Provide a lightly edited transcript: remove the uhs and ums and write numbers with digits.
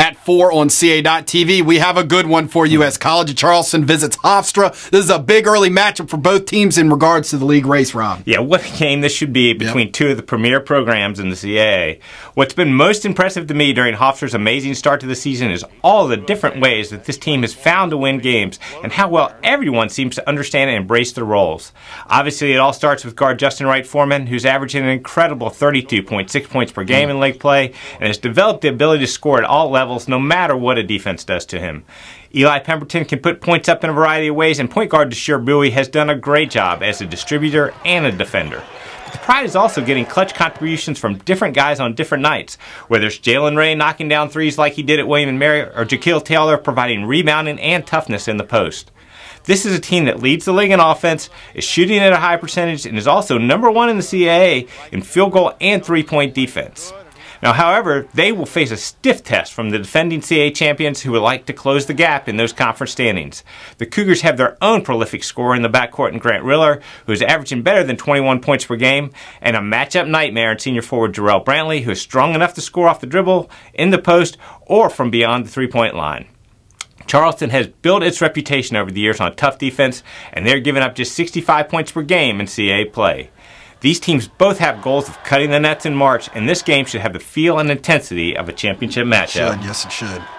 at 4 on CA.TV. We have a good one for you as College of Charleston visits Hofstra. This is a big early matchup for both teams in regards to the league race, Rob. Yeah, what a game this should be between two of the premier programs in the CAA. What's been most impressive to me during Hofstra's amazing start to the season is all the different ways that this team has found to win games and how well everyone seems to understand and embrace their roles. Obviously, it all starts with guard Justin Wright Foreman, who's averaging an incredible 32.6 points per game in league play and has developed the ability to score at all levels no matter what a defense does to him. Eli Pemberton can put points up in a variety of ways, and point guard Deshaun Bowie has done a great job as a distributor and a defender. But the pride is also getting clutch contributions from different guys on different nights, whether it's Jalen Ray knocking down threes like he did at William & Mary, or Jaquil Taylor providing rebounding and toughness in the post. This is a team that leads the league in offense, is shooting at a high percentage, and is also #1 in the CAA in field goal and three-point defense. Now, however, they will face a stiff test from the defending CAA champions who would like to close the gap in those conference standings. The Cougars have their own prolific scorer in the backcourt in Grant Riller, who is averaging better than 21 points per game, and a matchup nightmare in senior forward Jarrell Brantley, who is strong enough to score off the dribble, in the post, or from beyond the three-point line. Charleston has built its reputation over the years on tough defense, and they're giving up just 65 points per game in CAA play. These teams both have goals of cutting the nets in March, and this game should have the feel and intensity of a championship matchup. Yes, it should.